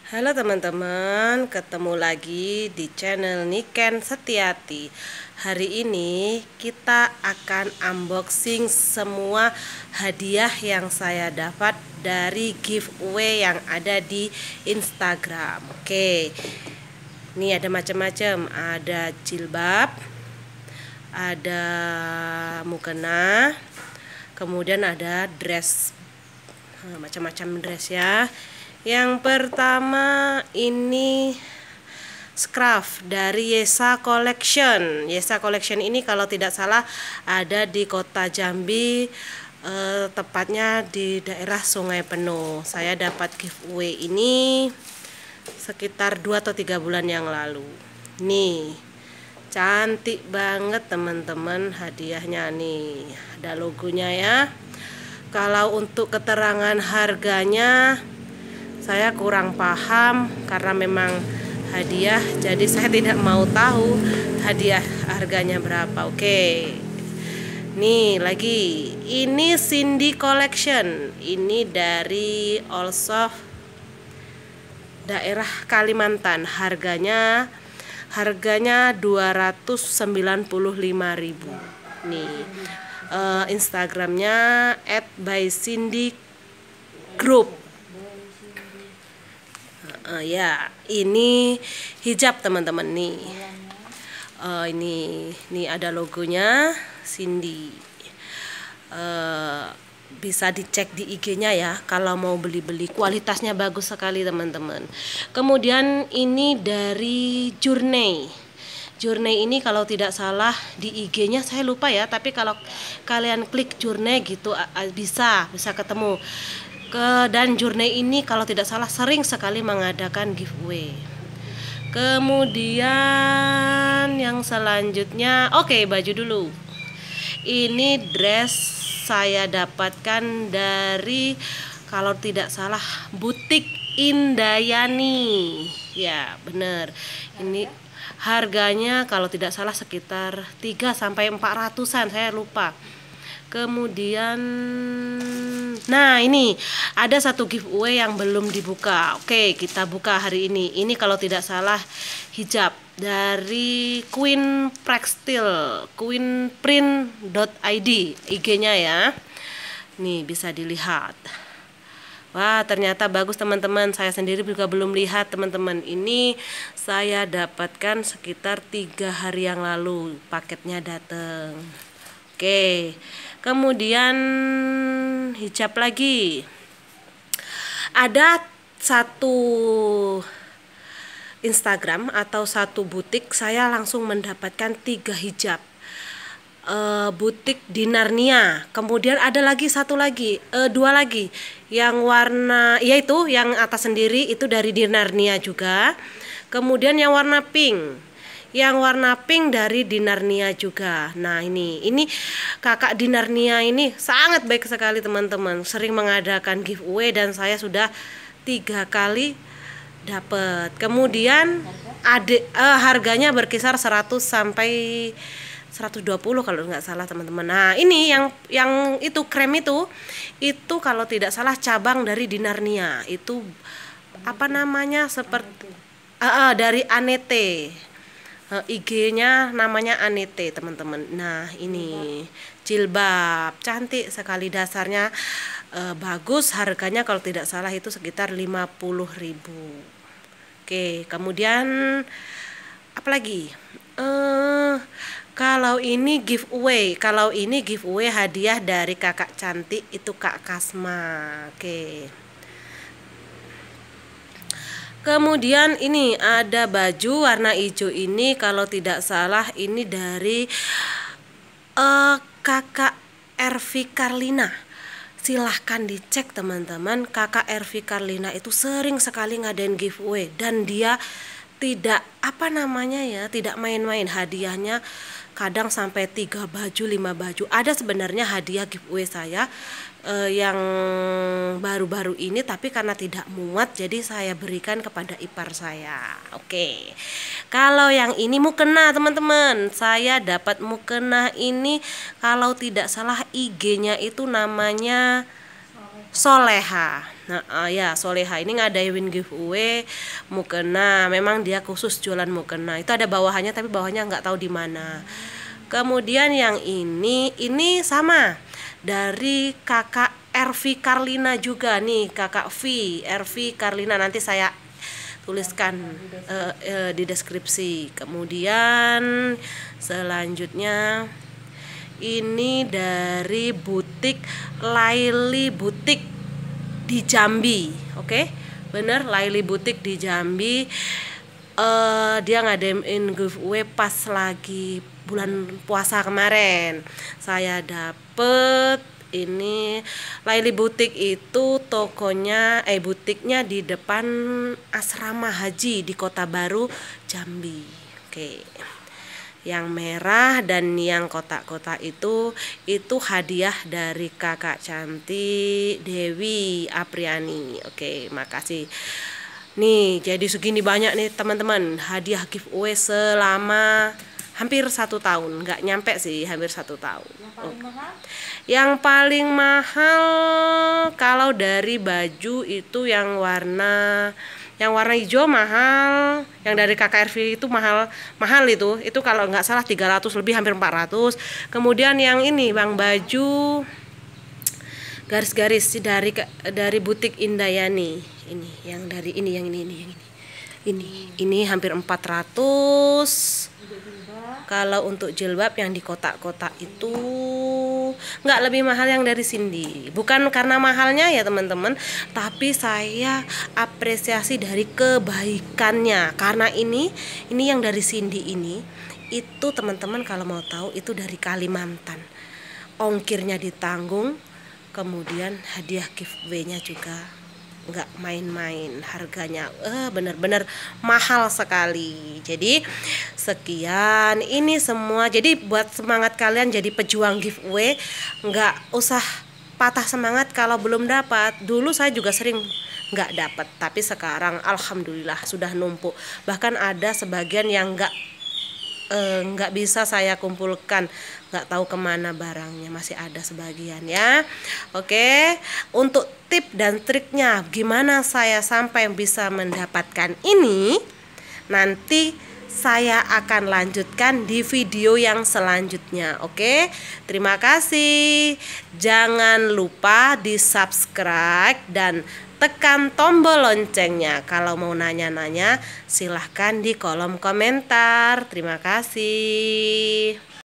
Halo teman-teman, ketemu lagi di channel Niken Setiati. Hari ini kita akan unboxing semua hadiah yang saya dapat dari giveaway yang ada di Instagram. Oke, ini ada macam-macam, ada jilbab, ada mukena, kemudian ada dress, macam-macam dress ya. Yang pertama ini scarf dari Yesa Collection. Yesa Collection ini kalau tidak salah ada di kota Jambi, tepatnya di daerah Sungai Penuh. Saya dapat giveaway ini sekitar 2 atau 3 bulan yang lalu. Nih, cantik banget teman-teman hadiahnya nih. Ada logonya ya. Kalau untuk keterangan harganya saya kurang paham karena memang hadiah, jadi saya tidak mau tahu hadiah harganya berapa. Oke, nih lagi, ini Cindy Collection, ini dari Allsoft daerah Kalimantan. Harganya 295.000. Nih, Instagramnya @by_cindy_group. Ya, ini hijab teman-teman nih. Ini ada logonya Cindy. Bisa dicek di IG-nya ya kalau mau beli-beli. Kualitasnya bagus sekali teman-teman. Kemudian ini dari Journey. Journey ini kalau tidak salah di IG-nya saya lupa ya, tapi kalau kalian klik Journey gitu bisa ketemu. Dan Journey ini kalau tidak salah sering sekali mengadakan giveaway. Kemudian yang selanjutnya, oke, baju dulu. Ini dress saya dapatkan dari, kalau tidak salah, butik Indayani. Ya, bener. Ini harganya kalau tidak salah sekitar 300-400-an, saya lupa. Kemudian, nah ini ada satu giveaway yang belum dibuka. Oke, kita buka hari ini. Ini kalau tidak salah hijab dari Queen Prextil, queenprint.id IG-nya ya. Nih bisa dilihat. Wah, ternyata bagus teman-teman. Saya sendiri juga belum lihat teman-teman. Ini saya dapatkan sekitar 3 hari yang lalu. Paketnya datang. Oke, kemudian hijab lagi. Ada satu Instagram atau satu butik, saya langsung mendapatkan 3 hijab. Butik di Narnia. Kemudian ada lagi dua lagi yang warna, yaitu yang atas sendiri itu dari di Narnia juga. Kemudian yang warna pink. Yang warna pink dari di Narnia juga. Nah ini kakak di Narnia ini sangat baik sekali teman-teman. Sering mengadakan giveaway dan saya sudah 3 kali dapat. Kemudian harganya berkisar 100 sampai 120 kalau nggak salah teman-teman. Nah ini yang itu krem itu kalau tidak salah cabang dari di Narnia. Itu apa namanya, seperti dari Anete. IG-nya namanya Anete teman-teman. Nah ini jilbab cantik sekali, dasarnya bagus. Harganya kalau tidak salah itu sekitar 50.000. Oke, kemudian apa lagi? Kalau ini giveaway hadiah dari kakak cantik itu Kak Kasma. Oke. Kemudian ini ada baju warna hijau, ini kalau tidak salah ini dari kakak Ervi Karlina. Silahkan dicek teman-teman, kakak Ervi Karlina itu sering sekali ngadain giveaway dan dia tidak tidak main-main hadiahnya. Kadang sampai 3 baju, 5 baju. Ada sebenarnya hadiah giveaway saya yang baru-baru ini, tapi karena tidak muat jadi saya berikan kepada ipar saya. Oke, kalau yang ini mukena teman-teman, saya dapat mukena ini kalau tidak salah IG-nya itu namanya Soleha. Nah, ya Soleha ini ngadain giveaway mukena. Memang dia khusus jualan mukena. Itu ada bawahannya tapi bawahnya nggak tahu di mana. Kemudian yang ini sama dari kakak RV Karlina juga nih, kakak RV Karlina, nanti saya tuliskan di deskripsi. Kemudian selanjutnya ini dari butik Laili Butik di Jambi, oke? Bener, Laili Butik di Jambi. Dia ngadain giveaway pas lagi bulan puasa kemarin. Saya dapet ini. Laili Butik itu tokonya butiknya di depan asrama haji di Kota Baru, Jambi. Oke. Yang merah dan yang kotak-kotak itu hadiah dari kakak cantik Dewi Apriani. Oke, makasih. Nih, jadi segini banyak nih teman-teman hadiah giveaway selama hampir 1 tahun. Nggak nyampe sih, hampir 1 tahun. Yang paling mahal kalau dari baju itu yang warna hijau mahal, yang dari KKRV itu mahal itu kalau nggak salah 300 lebih, hampir 400. Kemudian yang ini bang, baju garis-garis dari butik Indayani, ini yang dari ini hampir 400. Kalau untuk jilbab yang di kotak-kotak itu nggak lebih mahal yang dari Cindy. Bukan karena mahalnya ya teman-teman, tapi saya apresiasi dari kebaikannya. Karena ini yang dari Cindy ini, itu teman-teman kalau mau tahu itu dari Kalimantan. Ongkirnya ditanggung, kemudian hadiah giveaway-nya juga nggak main-main, harganya bener-bener mahal sekali. Jadi sekian ini semua, jadi buat semangat kalian jadi pejuang giveaway, nggak usah patah semangat kalau belum dapat. Dulu saya juga sering nggak dapat, tapi sekarang alhamdulillah sudah numpuk. Bahkan ada sebagian yang nggak bisa saya kumpulkan, nggak tahu kemana barangnya, masih ada sebagian ya. Oke, untuk tip dan triknya gimana saya sampai bisa mendapatkan ini, nanti saya akan lanjutkan di video yang selanjutnya. Oke, terima kasih. Jangan lupa di subscribe dan tekan tombol loncengnya. Kalau mau nanya-nanya silahkan di kolom komentar. Terima kasih.